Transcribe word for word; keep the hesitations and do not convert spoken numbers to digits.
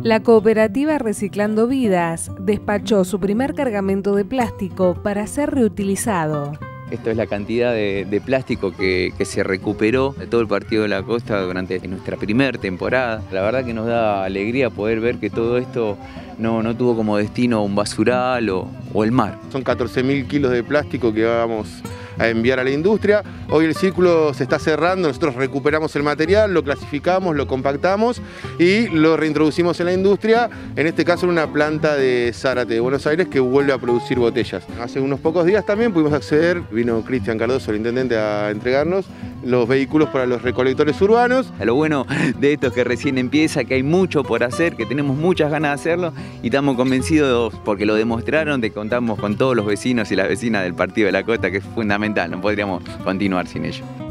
La cooperativa Reciclando Vidas despachó su primer cargamento de plástico para ser reutilizado. Esto es la cantidad de, de plástico que, que se recuperó de todo el Partido de la Costa durante nuestra primera temporada. La verdad que nos da alegría poder ver que todo esto no, no tuvo como destino un basural o, o el mar. Son catorce mil kilos de plástico que vamos a enviar a la industria. Hoy el círculo se está cerrando, nosotros recuperamos el material, lo clasificamos, lo compactamos y lo reintroducimos en la industria, en este caso en una planta de Zárate de Buenos Aires que vuelve a producir botellas. Hace unos pocos días también pudimos acceder, vino Cristian Cardoso, el intendente, a entregarnos los vehículos para los recolectores urbanos. Lo bueno de esto es que recién empieza, que hay mucho por hacer, que tenemos muchas ganas de hacerlo y estamos convencidos, porque lo demostraron, de que contamos con todos los vecinos y las vecinas del Partido de la Costa, que es fundamental, no podríamos continuar sin ello.